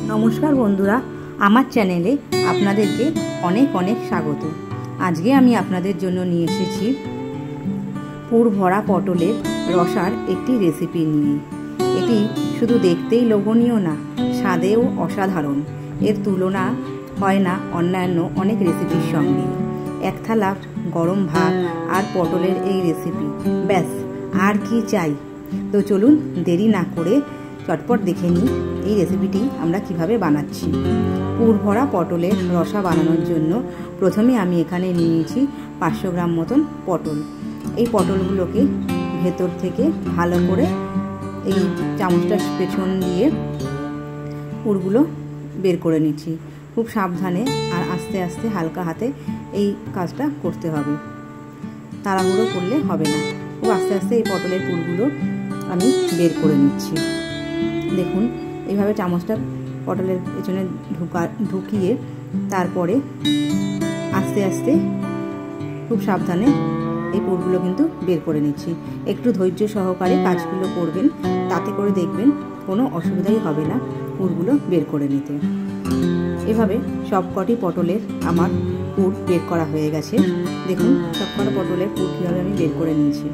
নমস্কার বন্ধুরা, আমার চ্যানেলে আপনাদেরকে অনেক অনেক স্বাগত। আজকে আমি আপনাদের জন্য নিয়ে এসেছি পুর ভরা পটলের রসার একটি রেসিপি নিয়ে। এটি শুধু দেখতেই লোভনীয় না, স্বাদেও অসাধারণ। এর তুলনা হয় না অন্যান্য অনেক রেসিপির সঙ্গে। এক থালা গরম ভাত আর পটলের এই রেসিপি, ব্যাস আর কি চাই। তো চলুন দেরি না করে চটপট দেখে নিই এই রেসিপিটি আমরা কিভাবে বানাচ্ছি। পুর ভরা পটলের রসা বানানোর জন্য প্রথমে আমি এখানে নিয়েছি 500 গ্রাম মতন পটল। এই পটলগুলোকে ভেতর থেকে ভালো করে এই চামচটার পেছন দিয়ে পুরগুলো বের করে নিচ্ছি। খুব সাবধানে আর আস্তে আস্তে হালকা হাতে এই কাজটা করতে হবে, তাড়াহুড়ো করলে হবে না। খুব আস্তে আস্তে এই পটলের পুরগুলো আমি বের করে নিচ্ছি। দেখুন, এইভাবে চামচটা পটলের পেছনে ঢুকিয়ে তারপরে আস্তে আস্তে খুব সাবধানে এই পুরগুলো কিন্তু বের করে নিচ্ছি। একটু ধৈর্য সহকারে কাজগুলো করবেন, তাতে করে দেখবেন কোনো অসুবিধাই হবে না পুরগুলো বের করে নিতে। এভাবে সবকটি পটলের আমার পুর বের করা হয়ে গেছে। দেখুন সবকটা পটলের পুর কীভাবে আমি বের করে নিয়েছি।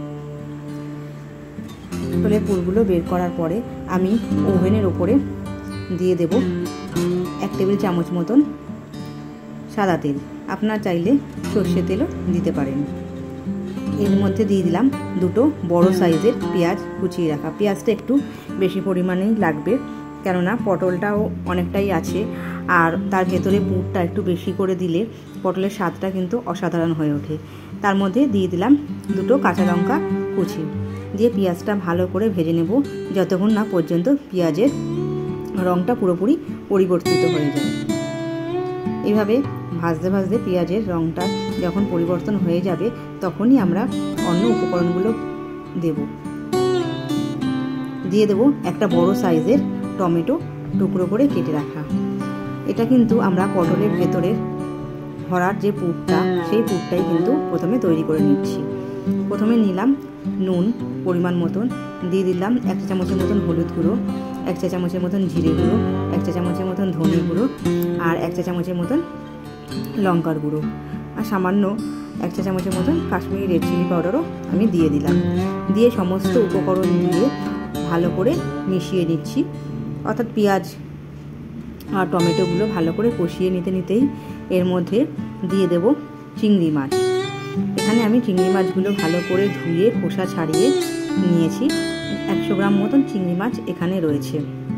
পটলের পুরগুলো বের করার পরে আমি ওভেনের ওপরে দিয়ে দেব 1 টেবিল চামচ মতন সাদা তেল। আপনারা চাইলে সর্ষে তেলও দিতে পারেন। এর মধ্যে দিয়ে দিলাম 2টো বড় সাইজের পেঁয়াজ কুচিয়ে রাখা। পেঁয়াজটা একটু বেশি পরিমাণেই লাগবে, কেননা পটলটাও অনেকটাই আছে আর তার ভেতরে পুরটা একটু বেশি করে দিলে পটলের স্বাদটা কিন্তু অসাধারণ হয়ে ওঠে। তার মধ্যে দিয়ে দিলাম 2টো কাঁচা লঙ্কা কুচি দিয়ে পেঁয়াজটা ভালো করে ভেজে নেব, যতক্ষণ না পর্যন্ত পেঁয়াজের রঙটা পুরোপুরি পরিবর্তিত হয়ে যায়। এইভাবে ভাজতে ভাজতে পেঁয়াজের রঙটা যখন পরিবর্তন হয়ে যাবে, তখনই আমরা অন্য উপকরণগুলো দিয়ে দেব একটা বড় সাইজের টমেটো টুকরো করে কেটে রাখা। এটা কিন্তু আমরা পটলের ভেতরের ভরার যে পুরটা, সেই পুরটাই কিন্তু প্রথমে তৈরি করে নিচ্ছি। প্রথমে নিলাম নুন পরিমাণ মতন, দিয়ে দিলাম 1 চা চামচের মতন হলুদ গুঁড়ো, 1 চা চামচের মতন জিরে গুঁড়ো, 1 চা চামচের মতন ধনে গুঁড়ো আর 1 চা চামচের মতন লঙ্কার গুঁড়ো, আর সামান্য 1 চা চামচের মতন কাশ্মীরি রেড চিলি পাউডারও আমি দিয়ে দিলাম। দিয়ে সমস্ত উপকরণ দিয়ে ভালো করে মিশিয়ে নিচ্ছি। অর্থাৎ পেঁয়াজ আর টমেটোগুলো ভালো করে কষিয়ে নিতেই এর মধ্যে দিয়ে দেব চিংড়ি মাছ। এখানে আমি চিংড়ি মাছগুলো ভালো করে ধুয়ে খোসা ছাড়িয়ে নিয়েছি। 100 গ্রাম মতন চিংড়ি মাছ এখানে রয়েছে।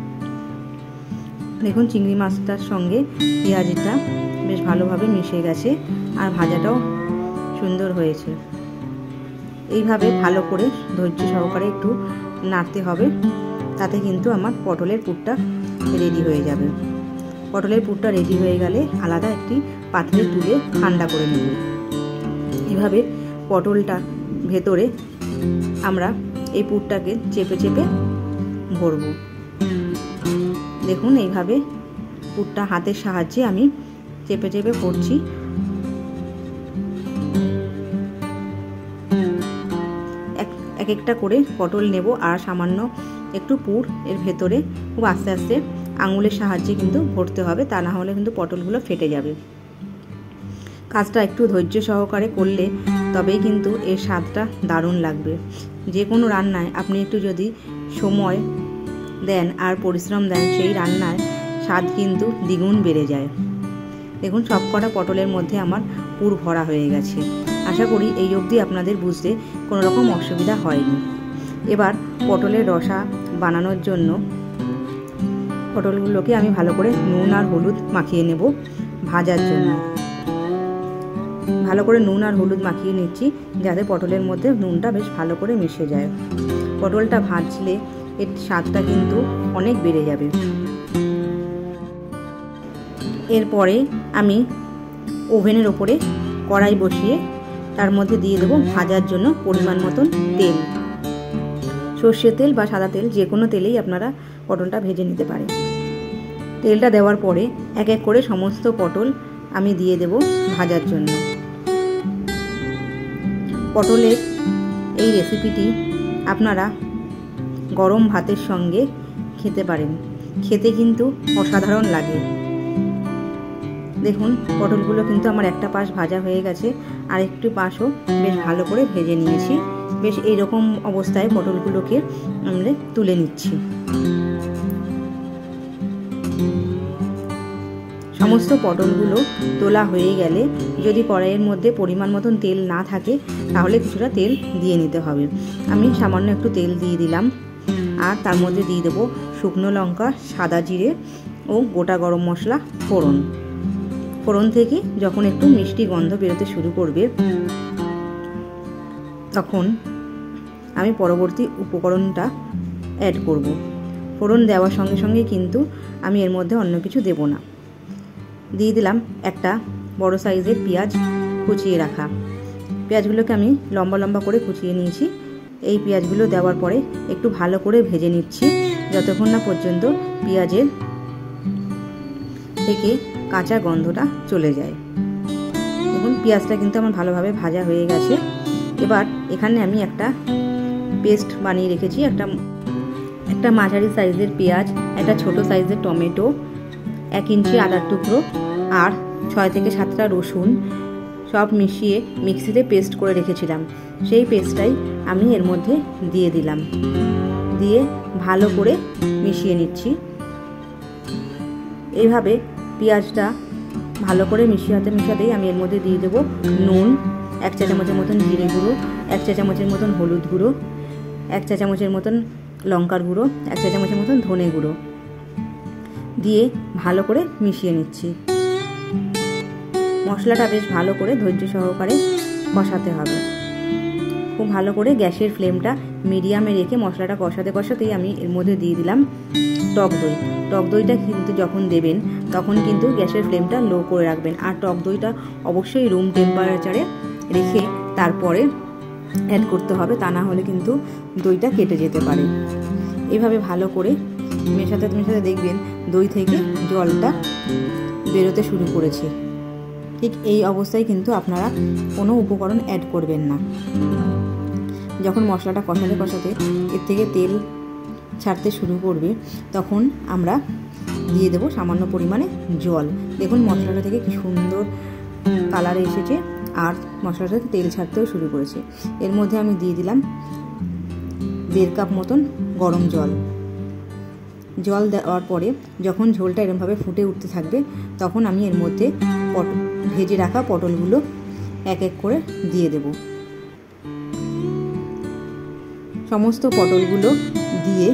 দেখুন চিংড়ি মাছটার সঙ্গে পেঁয়াজটা বেশ ভালোভাবে মিশে গেছে আর ভাজাটাও সুন্দর হয়েছে। এইভাবে ভালো করে ধৈর্য সহকারে একটু নাড়তে হবে, তাতে কিন্তু আমার পটলের পুরটা রেডি হয়ে যাবে। পটলের পুরটা রেডি হয়ে গেলে আলাদা একটি পাত্রে তুলে ঠান্ডা করে নেব। এইভাবে পটলটা ভেতরে আমরা এই পুরটাকে চেপে চেপে ভরব। দেখুন এইভাবে পুরটা হাতের সাহায্যে আমি চেপে চেপে ভরছি। এক একটা করে পটল নেব আর সামান্য একটু পুর এর ভেতরে খুব আস্তে আস্তে আঙুলের সাহায্যে কিন্তু ভরতে হবে, তা না হলে কিন্তু পটলগুলো ফেটে যাবে। কাজটা একটু ধৈর্য সহকারে করলে তবেই কিন্তু এর স্বাদটা দারুণ লাগবে। যে কোনো রান্নায় আপনি একটু যদি সময় দেন আর পরিশ্রম দেন, সেই রান্নায় স্বাদ কিন্তু দ্বিগুণ বেড়ে যায়। দেখুন সবকটা পটলের মধ্যে আমার পুর ভরা হয়ে গেছে। আশা করি এই অবধি আপনাদের বুঝতে কোনো রকম অসুবিধা হয়নি। এবার পটলের রসা বানানোর জন্য পটলগুলোকে আমি ভালো করে নুন আর হলুদ মাখিয়ে নেব ভাজার জন্য। ভালো করে নুন আর হলুদ মাখিয়ে নিচ্ছি, যাতে পটলের মধ্যে নুনটা বেশ ভালো করে মিশে যায়। পটলটা ভাজলে এর স্বাদটা কিন্তু অনেক বেড়ে যাবে। এরপরে আমি ওভেনের ওপরে কড়াই বসিয়ে তার মধ্যে দিয়ে দেবো ভাজার জন্য পরিমাণ মতন তেল। সর্ষের তেল বা সাদা তেল, যে কোনো তেলেই আপনারা পটলটা ভেজে নিতে পারেন। তেলটা দেওয়ার পরে এক এক করে সমস্ত পটল আমি দিয়ে দেব ভাজার জন্য। পটলের এই রেসিপিটি আপনারা গরম ভাতের সঙ্গে খেতে পারেন। খেতে কিন্তু অসাধারণ লাগে। দেখুন পটলগুলো কিন্তু আমার একটা পাশ ভাজা হয়ে গেছে, আর একটু পাশও বেশ ভালো করে ভেজে নিয়েছি। বেশ এইরকম অবস্থায় পটলগুলোকে আমরা তুলে নিচ্ছি। সমস্ত পটলগুলো তোলা হয়ে গেলে যদি কড়াইয়ের মধ্যে পরিমাণ মতন তেল না থাকে তাহলে কিছুটা তেল দিয়ে নিতে হবে। আমি সামান্য একটু তেল দিয়ে দিলাম, আর তার মধ্যে দিয়ে দেবো শুকনো লঙ্কা, সাদা জিরে ও গোটা গরম মশলা ফোড়ন। ফোড়ন থেকে যখন একটু মিষ্টি গন্ধ বেরোতে শুরু করবে তখন আমি পরবর্তী উপকরণটা অ্যাড করব। ফোড়ন দেওয়ার সঙ্গে সঙ্গে কিন্তু আমি এর মধ্যে অন্য কিছু দেব না। দিয়ে দিলাম একটা বড় সাইজের পেঁয়াজ কুচিয়ে রাখা। পেঁয়াজগুলোকে আমি লম্বা লম্বা করে কুচিয়ে নিয়েছি। এই পেঁয়াজগুলো দেওয়ার পরে একটু ভালো করে ভেজে নিচ্ছি যতক্ষণ না পর্যন্ত পেঁয়াজের থেকে কাঁচা গন্ধটা চলে যায়। দেখুন পেঁয়াজটা কিন্তু আমার ভালোভাবে ভাজা হয়ে গেছে। এবার এখানে আমি একটা পেস্ট বানিয়ে রেখেছি। একটা মাঝারি সাইজের পেঁয়াজ, একটা ছোট সাইজের টমেটো, 1 ইঞ্চি আদার টুকরো আর 6 থেকে 7টা রসুন সব মিশিয়ে মিক্সিতে পেস্ট করে রেখেছিলাম। সেই পেস্টটাই আমি এর মধ্যে দিয়ে দিলাম, দিয়ে ভালো করে মিশিয়ে নিচ্ছি। এইভাবে পেঁয়াজটা ভালো করে মিশাতেই আমি এর মধ্যে দিয়ে দেবো নুন, 1 চা চামচের মতন জিরে গুঁড়ো, 1 চা চামচের মতন হলুদ গুঁড়ো, 1 চা চামচের মতন লঙ্কার গুঁড়ো, 1 চা চামচের মতন ধনে গুঁড়ো দিয়ে ভালো করে মিশিয়ে নিচ্ছি। মশলাটা বেশ ভালো করে ধৈর্য সহকারে কষাতে হবে। খুব ভালো করে গ্যাসের ফ্লেমটা মিডিয়ামে রেখে মশলাটা কষাতেই আমি এর মধ্যে দিয়ে দিলাম টক দই। টক দইটা কিন্তু যখন দেবেন তখন কিন্তু গ্যাসের ফ্লেমটা লো করে রাখবেন, আর টক দইটা অবশ্যই রুম টেম্পারেচারে রেখে তারপরে অ্যাড করতে হবে, তা না হলে কিন্তু দইটা কেটে যেতে পারে। এইভাবে ভালো করে মেশাতে দেখবেন দই থেকে জলটা বেরোতে শুরু করেছে। ঠিক এই অবস্থায় কিন্তু আপনারা কোনো উপকরণ অ্যাড করবেন না। যখন মশলাটা কষাতে এর থেকে তেল ছাড়তে শুরু করবে তখন আমরা দিয়ে দেব সামান্য পরিমাণে জল। দেখুন মশলাটা থেকে কি সুন্দর কালার এসেছে, আর মশলাটা থেকে তেল ছাড়তেও শুরু করেছে। এর মধ্যে আমি দিয়ে দিলাম 1.5 কাপ মতন গরম জল। জল দেওয়ার পরে যখন ঝোলটা এরকমভাবে ফুটে উঠতে থাকবে তখন আমি এর মধ্যে ভেজে রাখা পটলগুলো এক এক করে দিয়ে দেব। সমস্ত পটলগুলো দিয়ে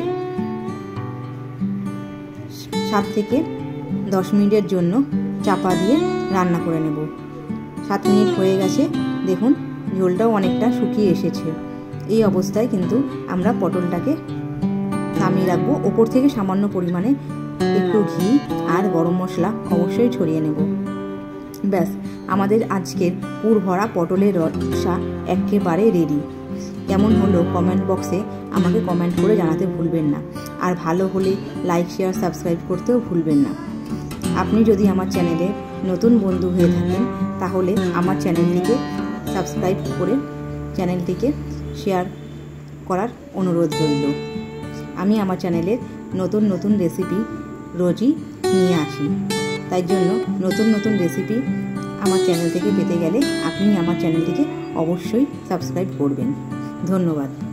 7 থেকে 10 মিনিটের জন্য চাপা দিয়ে রান্না করে নেব। 7 মিনিট হয়ে গেছে, দেখুন ঝোলটাও অনেকটা শুকিয়ে এসেছে। এই অবস্থায় কিন্তু আমরা পটলটাকে নামিয়ে রাখবো। ওপর থেকে সামান্য পরিমাণে একটু ঘি আর গরম মশলা অবশ্যই ছড়িয়ে নেব। ব্যাস, আমাদের আজকের পুর ভরা পটলের রসা একেবারে রেডি। কেমন হলো কমেন্ট বক্সে আমাকে কমেন্ট করে জানাতে ভুলবেন না, আর ভালো হলে লাইক, শেয়ার, সাবস্ক্রাইব করতেও ভুলবেন না। আপনি যদি আমার চ্যানেলে নতুন বন্ধু হয়ে থাকেন তাহলে আমার চ্যানেলটিকে সাবস্ক্রাইব করে চ্যানেলটিকে শেয়ার করার অনুরোধ রইল। আমি আমার চ্যানেলের নতুন রেসিপি রোজই নিয়ে আসি, তাই জন্য নতুন রেসিপি আমার চ্যানেল থেকে পেতে গেলে আপনি আমার চ্যানেলটিকে অবশ্যই সাবস্ক্রাইব করবেন। ধন্যবাদ।